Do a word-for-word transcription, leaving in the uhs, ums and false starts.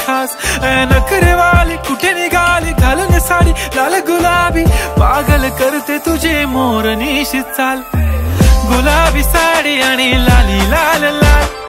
खास नखरेवाली कुठे निघाली घालून साडी लाल गुलाबी पागल करते तुझे मोरनीशी चाल गुलाबी साडी आणि लाली लाल लाल